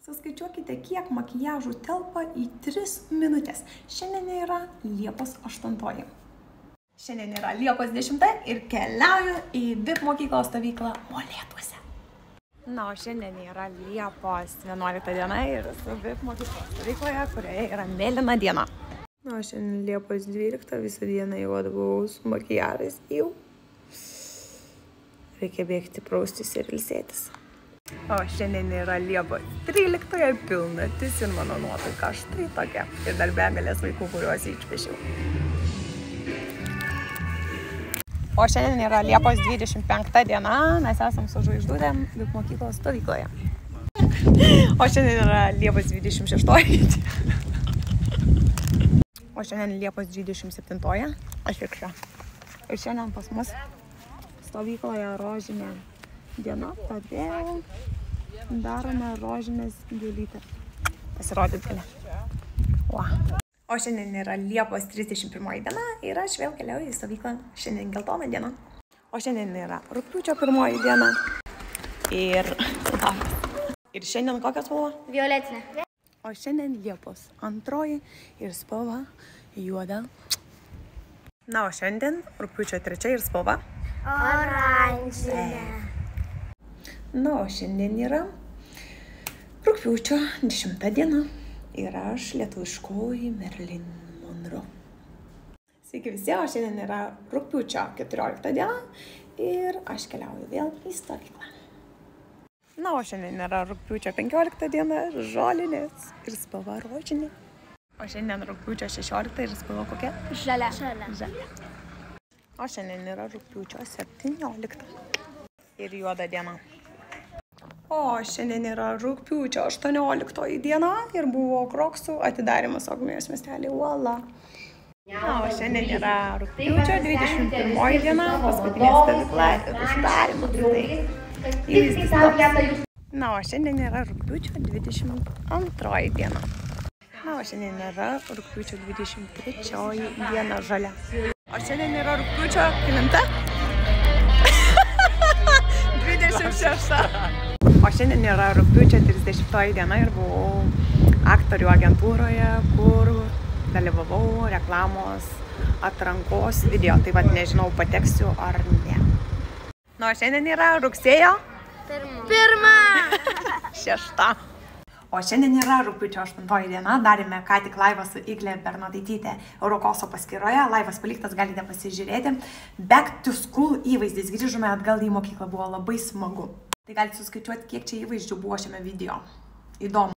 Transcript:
Suskaičiuokite, kiek makiažų telpa į 3 minutės. Šiandien yra Liepos 8. Šiandien yra Liepos 10 ir keliauju į VIP mokyklos stovyklą Molėtuose. Na, o šiandien yra Liepos 11 diena ir su VIP mokyklos stovykloje, kurioje yra mėlyna diena. Na, o šiandien Liepos 12 visą dieną jau atbuvau su makiažais jau. Reikia bėgti praustis ir ilsėtis. O šiandien yra Liepos 13 pilnatis ir mano nuotaika štai tokia. Ir dar begalės vaikų, kuriuos išpešiau. O šiandien yra Liepos 25 diena, mes esam su žvaigždutėm VIP mokyklos stovykloje. O šiandien yra Liepos 26. O šiandien Liepos 27. Aš ir čia. Ir šiandien pas mus stovykloje rožinė diena, todėl darome rožinės gėlytę. Pasirodyt gali. O šiandien yra Liepos 31 diena ir aš vėl keliauju į stovyklą. Šiandien geltona diena. O šiandien yra rugpjūčio 1 diena. Ir šiandien kokia spalva? Violetinė. O šiandien Liepos 2 ir spalva juoda. Na, o šiandien rugpjūčio 3 ir spalva Oranžinė. Na, o šiandien yra rugpjūčio 10 diena ir aš lietuviškoji Marilyn Monroe. Sveiki visi, o šiandien yra rugpjūčio 14 diena ir aš keliauju vėl į stovyklą. Na, o šiandien yra rugpjūčio 15 diena, žolinės ir spalva rožinė. O šiandien rugpjūčio 16 ir spalva kokia? Žalia. O šiandien yra rugpjūčio 17 ir juoda diena. O šiandien yra rugpjūčio 18 diena ir buvo Kroksų atidarymas Ogmios miestelį Uola. Na, o šiandien yra rugpjūčio 21 diena, paskutinė stovykla ir uždarymas. Na, o šiandien yra rugpjūčio 22 diena. Na, o šiandien yra rugpjūčio 23 diena žalia. O šiandien yra rugpjūčio kelinta? 26. O šiandien yra rugpjūčio 30 diena ir buvau aktorių agentūroje, kur dalyvavau reklamos atrankos video. Tai vad nežinau, pateksiu ar ne. Na, o šiandien yra rugsėjo 6. O šiandien yra rugpjūčio 8 diena, darėme ką tik laivą su Iglė Bernadaitytė Eurokoso paskyroje, laivas paliktas, galite pasižiūrėti. Back to school įvaizdis, grįžome atgal į mokyklą, buvo labai smagu. Tai galite suskaičiuoti, kiek čia įvaizdžių buvo šiame video. Įdomu.